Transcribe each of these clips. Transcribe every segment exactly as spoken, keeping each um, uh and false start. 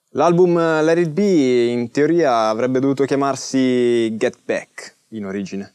L'album Let It Be in teoria avrebbe dovuto chiamarsi Get Back in origine.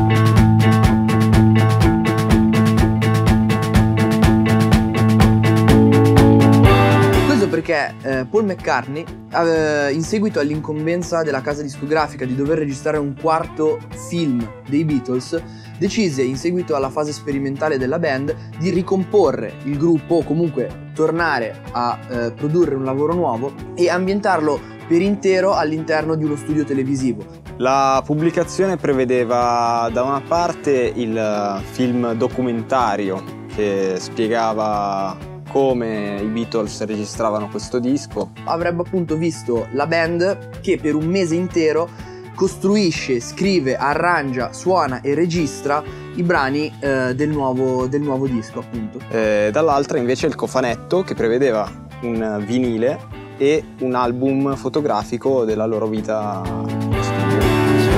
Perché eh, Paul McCartney, eh, in seguito all'incombenza della casa discografica di dover registrare un quarto film dei Beatles, decise, in seguito alla fase sperimentale della band, di ricomporre il gruppo o comunque tornare a eh, produrre un lavoro nuovo e ambientarlo per intero all'interno di uno studio televisivo. La pubblicazione prevedeva da una parte il film documentario che spiegava come i Beatles registravano questo disco. Avrebbe appunto visto la band che per un mese intero costruisce, scrive, arrangia, suona e registra i brani eh, del, nuovo, del nuovo disco, appunto. E dall'altra invece il cofanetto che prevedeva un vinile e un album fotografico della loro vita in studio.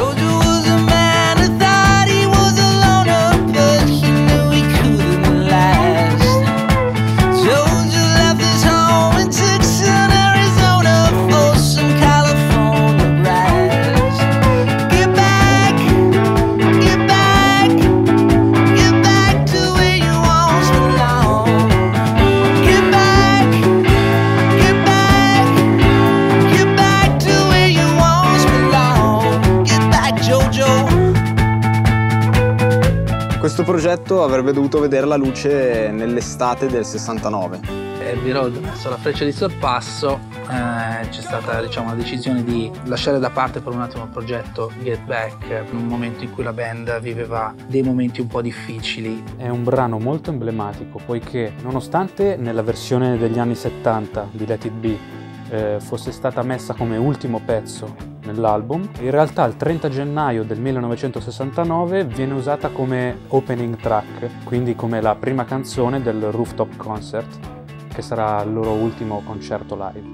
Questo progetto avrebbe dovuto vedere la luce nell'estate del sessantanove. Abbey Road ha messo la freccia di sorpasso, eh, c'è stata, diciamo, la decisione di lasciare da parte per un attimo il progetto Get Back, in un momento in cui la band viveva dei momenti un po' difficili. È un brano molto emblematico, poiché nonostante nella versione degli anni settanta di Let It Be eh, fosse stata messa come ultimo pezzo nell'album, in realtà il trenta gennaio del millenovecentosessantanove viene usata come opening track, quindi come la prima canzone del Rooftop Concert, che sarà il loro ultimo concerto live.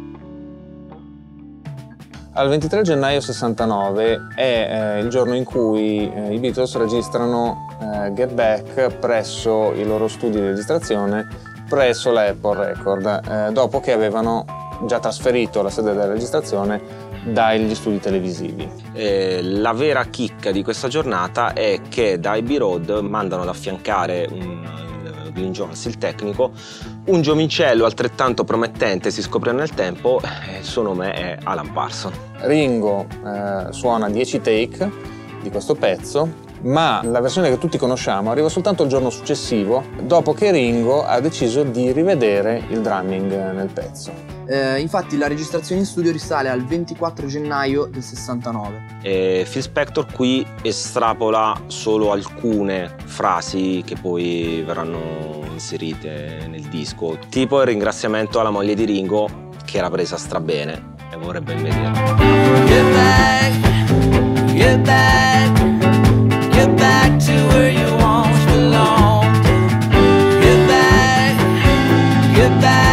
Al ventitré gennaio sessantanove è eh, il giorno in cui eh, i Beatles registrano eh, Get Back presso i loro studi di registrazione presso la Apple Record, eh, dopo che avevano già trasferito la sede della registrazione dagli studi televisivi. Eh, la vera chicca di questa giornata è che da Abbey Road mandano ad affiancare un, il Glyn Johns, il tecnico, un giovincello altrettanto promettente, si scopre nel tempo, eh, il suo nome è Alan Parsons. Ringo eh, suona dieci take di questo pezzo, ma la versione che tutti conosciamo arriva soltanto il giorno successivo, dopo che Ringo ha deciso di rivedere il drumming nel pezzo. Eh, infatti la registrazione in studio risale al ventiquattro gennaio del sessantanove. E Phil Spector qui estrapola solo alcune frasi che poi verranno inserite nel disco, tipo il ringraziamento alla moglie di Ringo che era presa strabene e vorrebbe vederla. Get back, get back, get back to where you once belonged. Get back, get back.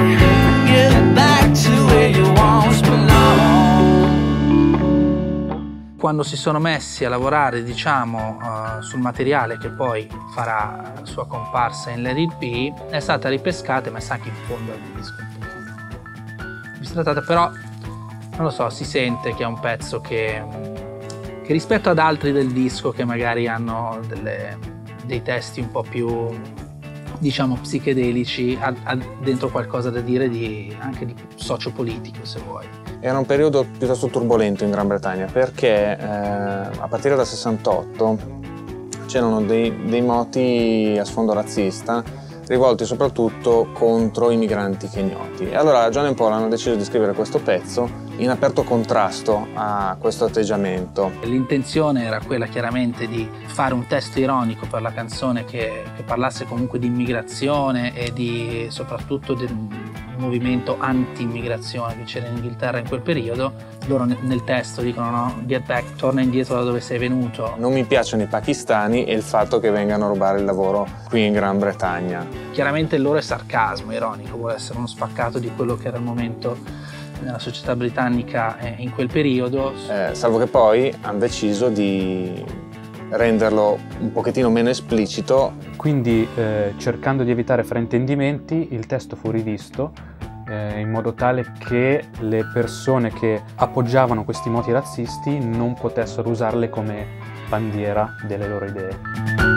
Quando si sono messi a lavorare, diciamo, uh, sul materiale che poi farà la sua comparsa in Let It Be, è stata ripescata e messa anche in fondo al disco. Bistrattata, però, non lo so, si sente che è un pezzo che, che rispetto ad altri del disco che magari hanno delle, dei testi un po' più, diciamo, psichedelici, ha, ha dentro qualcosa da dire di, anche di sociopolitico, se vuoi. Era un periodo piuttosto turbolento in Gran Bretagna perché eh, a partire dal sessantotto c'erano dei, dei moti a sfondo razzista rivolti soprattutto contro i migranti kenyoti. E allora John e Paul hanno deciso di scrivere questo pezzo in aperto contrasto a questo atteggiamento. L'intenzione era quella chiaramente di fare un testo ironico per la canzone che, che parlasse comunque di immigrazione e di soprattutto del movimento anti-immigrazione che c'era in Inghilterra in quel periodo. Loro nel testo dicono no, get back, torna indietro da dove sei venuto. Non mi piacciono i pakistani e il fatto che vengano a rubare il lavoro qui in Gran Bretagna. Chiaramente il loro è sarcasmo, ironico, vuole essere uno spaccato di quello che era il momento nella società britannica in quel periodo. Eh, salvo che poi hanno deciso di renderlo un pochettino meno esplicito. Quindi, eh, cercando di evitare fraintendimenti, il testo fu rivisto eh, in modo tale che le persone che appoggiavano questi moti razzisti non potessero usarle come bandiera delle loro idee.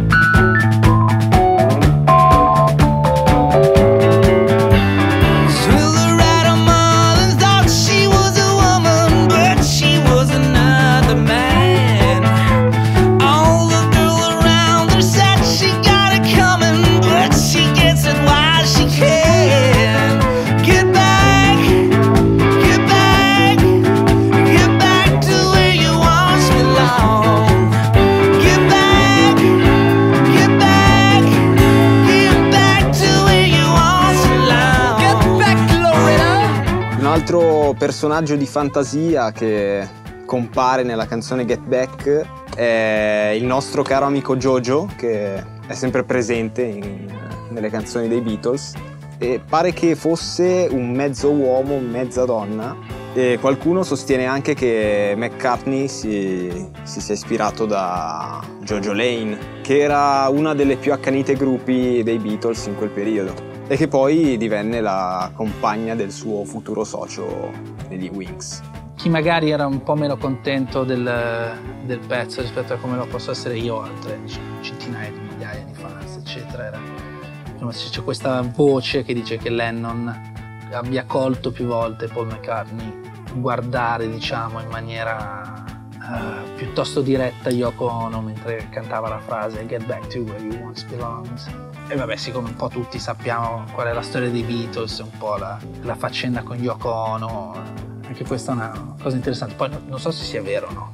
Un altro personaggio di fantasia che compare nella canzone Get Back è il nostro caro amico Jojo, che è sempre presente in, nelle canzoni dei Beatles, e pare che fosse un mezzo uomo, mezza donna, e qualcuno sostiene anche che McCartney si, si sia ispirato da Jojo Lane, che era una delle più accanite gruppi dei Beatles in quel periodo, e che poi divenne la compagna del suo futuro socio negli Wings. Chi magari era un po' meno contento del, del pezzo rispetto a come lo posso essere io, altre centinaia di migliaia di fans, eccetera, era, c'è questa voce che dice che Lennon abbia colto più volte Paul McCartney guardare, diciamo, in maniera uh, piuttosto diretta Yoko Ono mentre cantava la frase Get back to where you once belonged. E vabbè, siccome un po' tutti sappiamo qual è la storia dei Beatles, un po' la, la faccenda con Yoko Ono, anche questa è una cosa interessante. Poi non, non so se sia vero o no.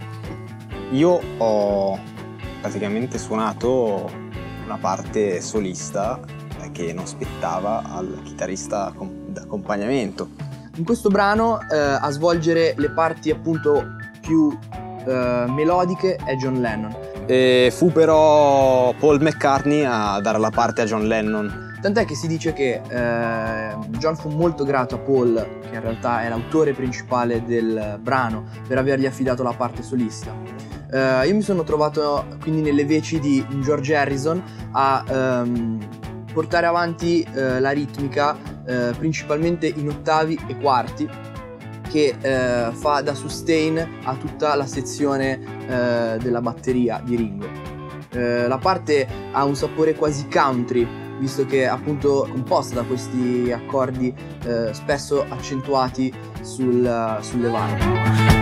Io ho praticamente suonato una parte solista che non spettava al chitarrista d'accompagnamento. In questo brano eh, a svolgere le parti appunto più eh, melodiche è John Lennon. E fu però Paul McCartney a dare la parte a John Lennon. Tant'è che si dice che eh, John fu molto grato a Paul, che in realtà è l'autore principale del brano, per avergli affidato la parte solista. Eh, io mi sono trovato quindi nelle veci di George Harrison a ehm, portare avanti eh, la ritmica eh, principalmente in ottavi e quarti, che eh, fa da sustain a tutta la sezione eh, della batteria di Ringo. Eh, la parte ha un sapore quasi country, visto che è appunto composta da questi accordi eh, spesso accentuati sul, sulle valve.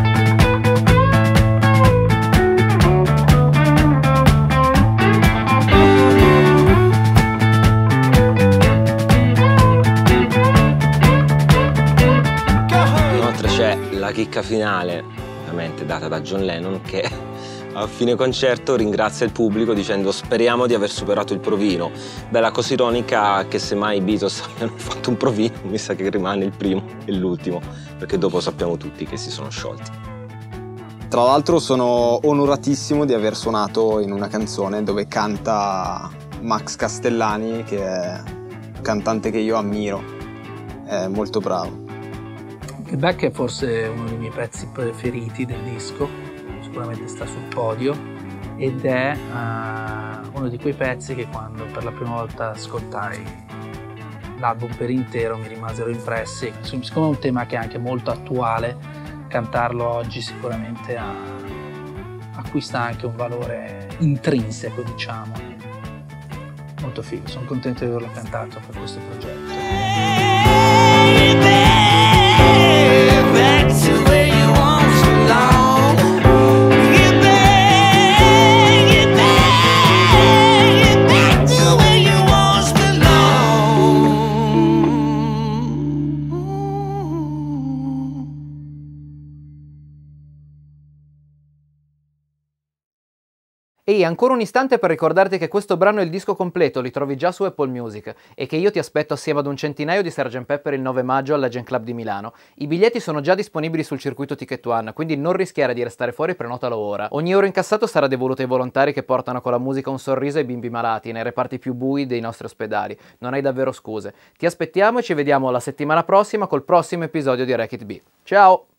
La chicca finale, ovviamente data da John Lennon, che a fine concerto ringrazia il pubblico dicendo speriamo di aver superato il provino. Bella cosa ironica che se mai i Beatles abbiano fatto un provino mi sa che rimane il primo e l'ultimo, perché dopo sappiamo tutti che si sono sciolti. Tra l'altro sono onoratissimo di aver suonato in una canzone dove canta Max Castellani, che è un cantante che io ammiro, è molto bravo. Get Back è forse uno dei miei pezzi preferiti del disco, sicuramente sta sul podio, ed è uh, uno di quei pezzi che quando per la prima volta ascoltai l'album per intero mi rimasero impressi. Siccome è un tema che è anche molto attuale, cantarlo oggi sicuramente ha, acquista anche un valore intrinseco, diciamo. Molto figo, sono contento di averlo cantato per questo progetto. Back to where you once belonged. Get back, get back, get back to where you once belonged. Ehi, ancora un istante per ricordarti che questo brano e il disco completo li trovi già su Apple Music e che io ti aspetto assieme ad un centinaio di sergeant Pepper il nove maggio alla Gen Club di Milano. I biglietti sono già disponibili sul circuito Ticket One, quindi non rischiare di restare fuori, prenotalo ora. Ogni euro incassato sarà devoluto ai volontari che portano con la musica un sorriso ai bimbi malati nei reparti più bui dei nostri ospedali. Non hai davvero scuse. Ti aspettiamo e ci vediamo la settimana prossima col prossimo episodio di Racket B. Ciao!